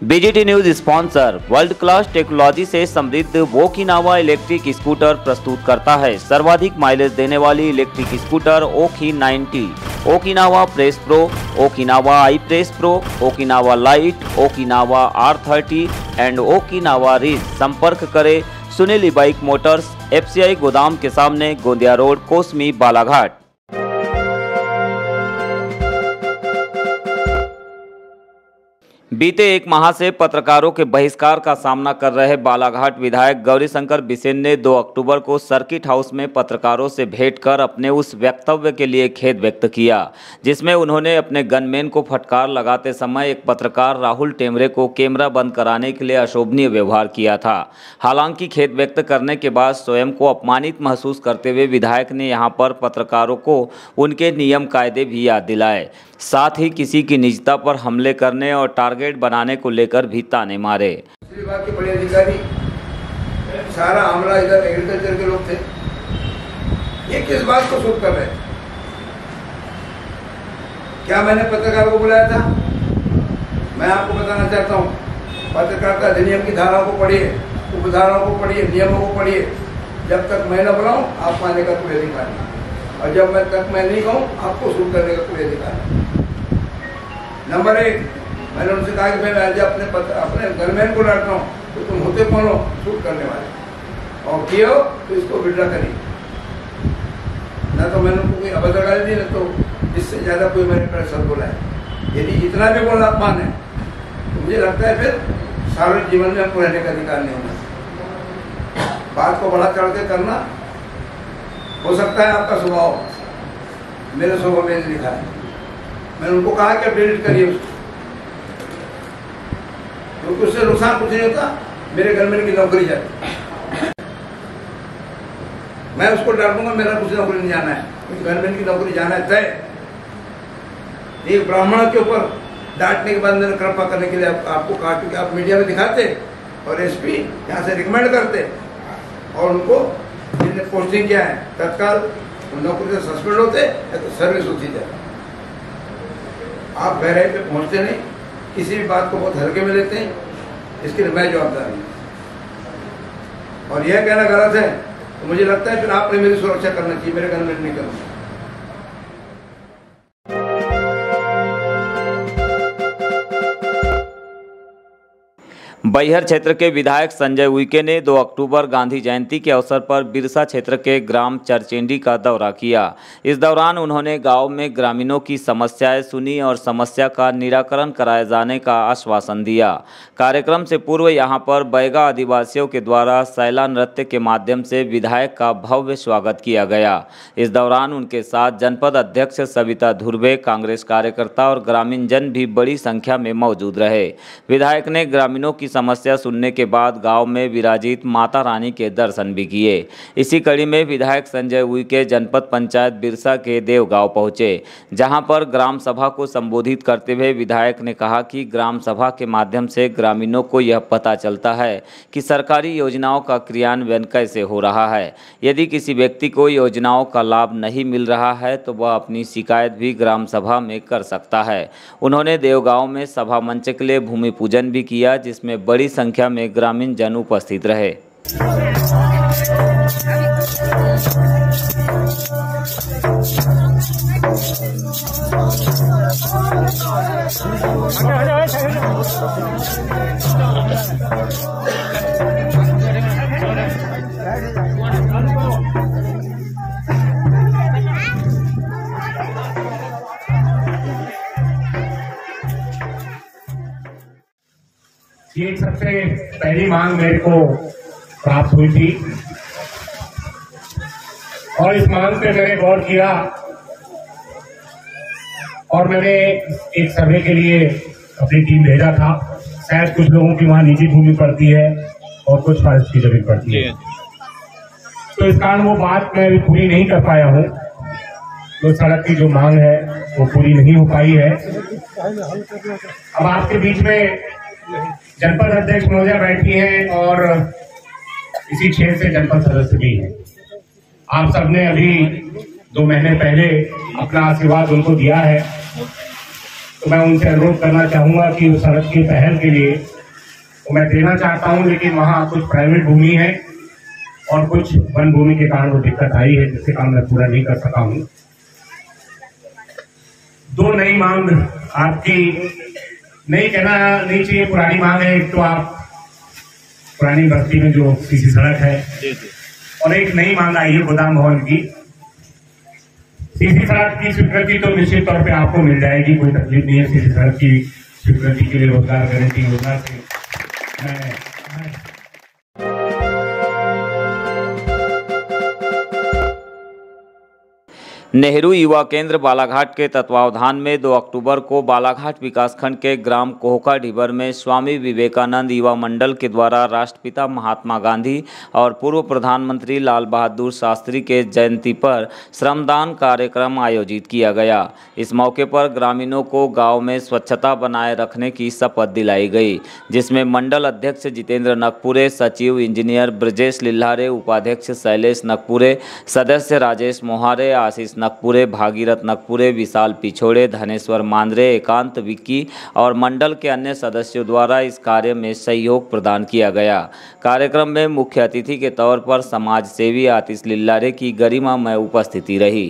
BGT news sponsor world class technology से समृद्ध Okinawa electric scooter प्रस्तुत करता है। सर्वाधिक माइलेज देने वाली electric scooter Okhi 90, Okinawa Praise Pro, Okinawa i Praise Pro, Okinawa Lite, Okinawa R30 and Okinawa Ridge. संपर्क करें सुनील बाइक मोटर्स, FCI गोदाम के सामने, गोंदिया रोड, कोसमी, बालाघाट। बीते एक माह से पत्रकारों के बहिष्कार का सामना कर रहे बालाघाट विधायक गौरीशंकर बिसेन ने 2 अक्टूबर को सर्किट हाउस में पत्रकारों से भेंट कर अपने उस वक्तव्य के लिए खेद व्यक्त किया, जिसमें उन्होंने अपने गनमैन को फटकार लगाते समय एक पत्रकार राहुल टेमरे को कैमरा बंद कराने के लिए अशोभनीय व्यवहार किया था। हालांकि खेद व्यक्त करने के बाद स्वयं को अपमानित महसूस करते हुए विधायक ने यहां पर पत्रकारों को उनके नियम कायदे भी याद दिलाए, साथ ही किसी की निजता पर हमले करने और टारगेट बनाने को लेकर भी ताने मारे। विभाग के बड़े अधिकारी, सारा आमला इधर एग्रीकल्चर के लोग थे। ये किस बात को शूट कर रहे थे? क्या मैंने पत्रकारों को बुलाया था? मैं आपको बताना चाहता हूँ, पत्रकारिता अधिनियम की धाराओं को पढ़िए, उपधाराओं को पढ़िए, नियमों को पढ़िए। जब तक मैं न बुलाऊं आप मानने का कोई अधिकार नहीं, और जब मैं नहीं कहूँ आपको शूट करने का कोई अधिकार नहीं। नंबर 1, मैंने उनसे कहा कि मैं आज अपने गनमैन को डांटता हूँ तो तुम होते कौन हो शूट करने वाले, और किए हो तो इसको विड्रा करिए। ना तो मैंने उनको कोई अभद्र गाली दी, ना तो इससे ज़्यादा कोई मैंने मेरा शब्द बोला है। यदि इतना भी बोलना अपमान है तो मुझे लगता है फिर सार्वजनिक जीवन में हमको रहने का अधिकार नहीं होना। बात को बढ़ा चढ़ के करना हो सकता है आपका स्वभाव, मेरे स्वभाव में लिखा है। मैंने उनको कहा कि डिलीट करिए उसको, क्योंकि उससे नुकसान कुछ नहीं होता, मेरे गनमैन की नौकरी जाती। मैं उसको डांटूंगा, मेरा कुछ नौकरी नहीं जाना है, क्योंकि गनमैन की नौकरी जाना है तय। एक ब्राह्मण के ऊपर डांटने के बाद मैंने कृपा करने के लिए आपको कहा, क्योंकि आप मीडिया में दिखाते और SP यहाँ से रिकमेंड करते और उनको जिन्हें पोस्टिंग किया है तत्काल नौकरी से सस्पेंड होते या तो सर्विस होती जाए। आप गहराई पे पहुंचते नहीं, किसी भी बात को बहुत हल्के में लेते हैं, इसके लिए मैं जवाबदार हूँ। और यह कहना गलत है तो मुझे लगता है फिर आपने मेरी सुरक्षा करना चाहिए, मेरे गनमैन नहीं करना। बैहर क्षेत्र के विधायक संजय उइके ने 2 अक्टूबर गांधी जयंती के अवसर पर बिरसा क्षेत्र के ग्राम चरचेंडी का दौरा किया। इस दौरान उन्होंने गांव में ग्रामीणों की समस्याएं सुनी और समस्या का निराकरण कराए जाने का आश्वासन दिया। कार्यक्रम से पूर्व यहां पर बैगा आदिवासियों के द्वारा सैला नृत्य के माध्यम से विधायक का भव्य स्वागत किया गया। इस दौरान उनके साथ जनपद अध्यक्ष सविता धुर्वे, कांग्रेस कार्यकर्ता और ग्रामीण जन भी बड़ी संख्या में मौजूद रहे। विधायक ने ग्रामीणों की समस्या सुनने के बाद गांव में विराजित माता रानी के दर्शन भी किए। इसी कड़ी में विधायक संजय उइके जनपद पंचायत बिरसा के देवगांव पहुंचे, जहां पर ग्राम सभा को संबोधित करते हुए विधायक ने कहा कि ग्राम सभा के माध्यम से ग्रामीणों को यह पता चलता है कि सरकारी योजनाओं का क्रियान्वयन कैसे हो रहा है। यदि किसी व्यक्ति को योजनाओं का लाभ नहीं मिल रहा है तो वह अपनी शिकायत भी ग्राम सभा में कर सकता है। उन्होंने देवगांव में सभा मंच के लिए भूमि पूजन भी किया, जिसमें बड़ी संख्या में ग्रामीण जन उपस्थित रहे। ये सबसे पहली मांग मेरे को प्राप्त हुई थी और इस मांग पे मैंने गौर किया और मैंने एक सर्वे के लिए अपनी टीम भेजा था। शायद कुछ लोगों की वहां निजी भूमि पड़ती है और कुछ फॉरेस्ट की जमीन पड़ती है, तो इस कारण वो बात मैं अभी पूरी नहीं कर पाया हूँ। तो सड़क की जो मांग है वो पूरी नहीं हो पाई है। अब आपके बीच में जनपद अध्यक्ष महोदया बैठी हैं और इसी क्षेत्र से जनपद सदस्य भी हैं। आप सबने अभी 2 महीने पहले अपना आशीर्वाद उनको दिया है तो मैं उनसे अनुरोध करना चाहूँगा कि उस सड़क की पहल के लिए तो मैं देना चाहता हूँ, लेकिन वहाँ कुछ प्राइवेट भूमि है और कुछ वन भूमि के कारण वो दिक्कत आई है, जिसके कारण मैं पूरा नहीं कर सका हूँ। 2 नई मांग आपकी नहीं कहना नहीं चाहिए, पुरानी मांग है। एक तो आप पुरानी बस्ती में जो सीसी सड़क है और एक नई मांग आई है गोदाम भवन की। सीसी सड़क की स्वीकृति तो निश्चित तौर पे आपको मिल जाएगी, कोई तकलीफ नहीं है। सीसी सड़क की स्वीकृति के लिए रोजगार गारंटी योजना से नेहरू युवा केंद्र बालाघाट के तत्वावधान में 2 अक्टूबर को बालाघाट विकासखंड के ग्राम कोहका ढिबर में स्वामी विवेकानंद युवा मंडल के द्वारा राष्ट्रपिता महात्मा गांधी और पूर्व प्रधानमंत्री लाल बहादुर शास्त्री के जयंती पर श्रमदान कार्यक्रम आयोजित किया गया। इस मौके पर ग्रामीणों को गांव में स्वच्छता बनाए रखने की शपथ दिलाई गई, जिसमें मंडल अध्यक्ष जितेंद्र नकपुरे, सचिव इंजीनियर ब्रजेश लिल्हारे, उपाध्यक्ष शैलेश नकपुरे, सदस्य राजेश मोहारे, आशीष नकपुरे, भागीरथ नकपुरे, विशाल पिछोड़े, धनेश्वर मांद्रे, एकांत विक्की और मंडल के अन्य सदस्यों द्वारा इस कार्य में सहयोग प्रदान किया गया। कार्यक्रम में मुख्य अतिथि के तौर पर समाज सेवी आतिश लिल्लारे की गरिमामय उपस्थिति रही।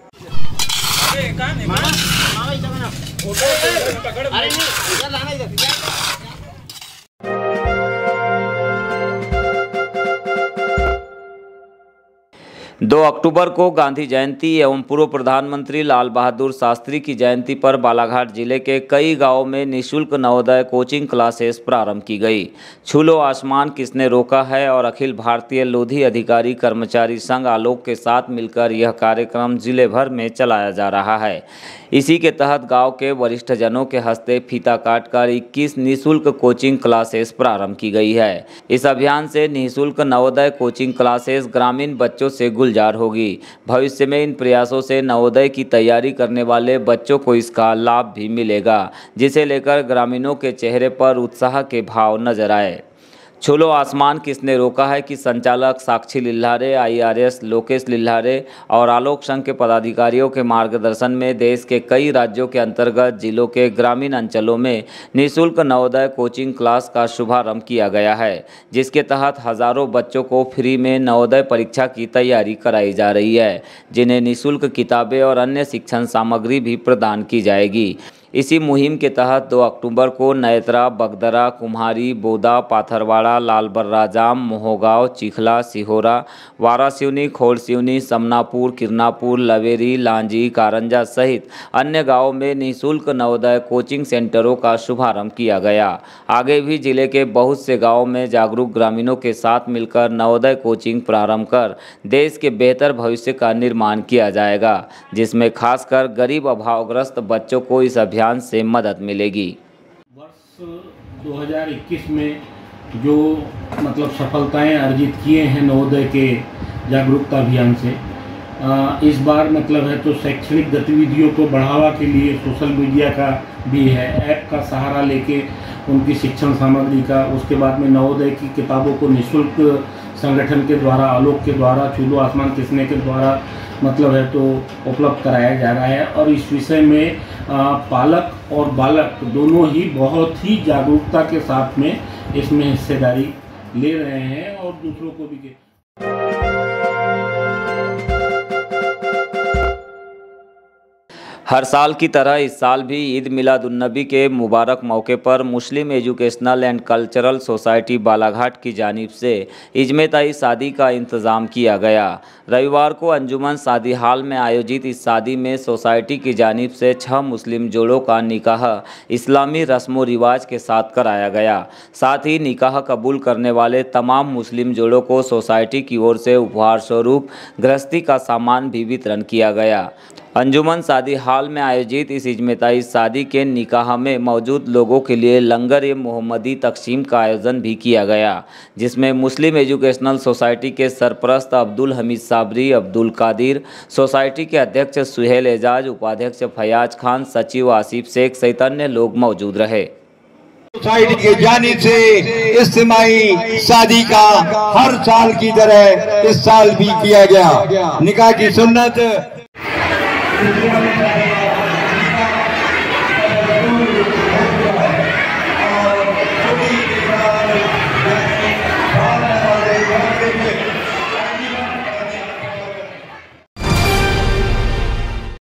2 अक्टूबर को गांधी जयंती एवं पूर्व प्रधानमंत्री लाल बहादुर शास्त्री की जयंती पर बालाघाट जिले के कई गांवों में निःशुल्क नवोदय कोचिंग क्लासेस प्रारंभ की गई। छूलो आसमान किसने रोका है और अखिल भारतीय लोधी अधिकारी कर्मचारी संघ आलोक के साथ मिलकर यह कार्यक्रम जिले भर में चलाया जा रहा है। इसी के तहत गांव के वरिष्ठ जनों के हस्ते फीता काटकर 21 निःशुल्क कोचिंग क्लासेस प्रारंभ की गई है। इस अभियान से निःशुल्क नवोदय कोचिंग क्लासेस ग्रामीण बच्चों से गुलजार होगी। भविष्य में इन प्रयासों से नवोदय की तैयारी करने वाले बच्चों को इसका लाभ भी मिलेगा, जिसे लेकर ग्रामीणों के चेहरे पर उत्साह के भाव नजर आए। छूलो आसमान किसने रोका है कि संचालक साक्षी लिल्हारे, IRS लोकेश लिल्हारे और आलोक संघ के पदाधिकारियों के मार्गदर्शन में देश के कई राज्यों के अंतर्गत जिलों के ग्रामीण अंचलों में निःशुल्क नवोदय कोचिंग क्लास का शुभारंभ किया गया है, जिसके तहत हजारों बच्चों को फ्री में नवोदय परीक्षा की तैयारी कराई जा रही है, जिन्हें निःशुल्क किताबें और अन्य शिक्षण सामग्री भी प्रदान की जाएगी। इसी मुहिम के तहत 2 अक्टूबर को नयत्रा, बगदरा, कुम्हारी, बोदा, पाथरवाड़ा, लालबर्रा जाम, मोहगांव, चिखला, सिहोरा, वारासिवनी, खोड़सिवनी, समनापुर, किरनापुर, लवेरी, लांजी, कारंजा सहित अन्य गांवों में निःशुल्क नवोदय कोचिंग सेंटरों का शुभारंभ किया गया। आगे भी जिले के बहुत से गाँवों में जागरूक ग्रामीणों के साथ मिलकर नवोदय कोचिंग प्रारंभ कर देश के बेहतर भविष्य का निर्माण किया जाएगा, जिसमें खासकर गरीब अभावग्रस्त बच्चों को इस अभियान से मदद मिलेगी। वर्ष 2021 में जो मतलब सफलताएं अर्जित किए हैं नवोदय के जागरूकता अभियान से, इस बार मतलब है तो शैक्षणिक गतिविधियों को बढ़ावा के लिए सोशल मीडिया का भी है, ऐप का सहारा लेके उनकी शिक्षण सामग्री का, उसके बाद में नवोदय की किताबों को निःशुल्क संगठन के द्वारा, आलोक के द्वारा, छूलो आसमान किसने के द्वारा मतलब है तो उपलब्ध कराया जा रहा है। और इस विषय में पालक और बालक दोनों ही बहुत ही जागरूकता के साथ में इसमें हिस्सेदारी ले रहे हैं और दूसरों को भी। हर साल की तरह इस साल भी ईद मिलादुन्नबी के मुबारक मौके पर Muslim educational and cultural society Balaghat की जानिब से इजमेताई शादी का इंतज़ाम किया गया। रविवार को अंजुमन शादी हाल में आयोजित इस शादी में सोसाइटी की जानिब से 6 मुस्लिम जोड़ों का निकाह इस्लामी रस्म व रिवाज के साथ कराया गया। साथ ही निकाह कबूल करने वाले तमाम मुस्लिम जोड़ों को सोसाइटी की ओर से उपहार स्वरूप गृहस्थी का सामान भी वितरण किया गया। अंजुमन शादी हाल में आयोजित इस इजमेताई शादी के निकाह में मौजूद लोगों के लिए लंगर-ए-मोहम्मदी तकसीम का आयोजन भी किया गया, जिसमें मुस्लिम एजुकेशनल सोसाइटी के सरपरस्त अब्दुल हमीद साबरी, अब्दुल कादिर, सोसाइटी के अध्यक्ष सुहेल एजाज, उपाध्यक्ष फयाज खान, सचिव आसिफ शेख सहित अन्य लोग मौजूद रहे। सोसाइटी के जानिब से इज्तिमाई शादी का हर साल की तरह इस साल भी किया गया। निकाह की सुन्नत